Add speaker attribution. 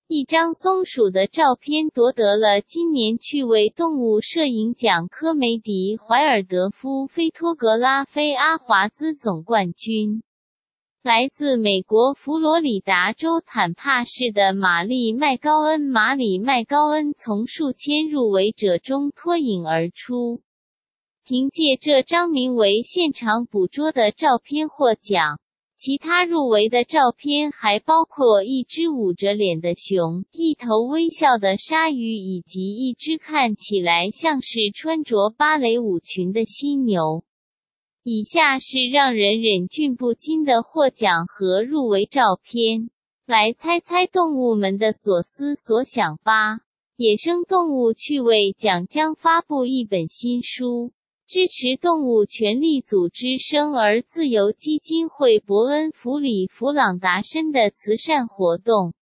Speaker 1: 一张松鼠的照片夺得了今年趣味动物摄影奖科梅迪怀尔德夫菲托格拉菲阿华兹总冠军。来自美国佛罗里达州坦帕市的玛丽麦高恩从数千入围者中脱颖而出，凭借这张名为现场捕捉的照片获奖。其他入围的照片还包括一只捂着脸的熊、一头微笑的鲨鱼以及一只看起来像是穿着芭蕾舞裙的犀牛。以下是让人忍俊不禁的获奖和入围照片，来猜猜动物们的所思所想吧。野生动物趣味奖将发布一本新书，支持动物权利组织生儿自由基金会伯恩弗里弗朗达申的慈善活动。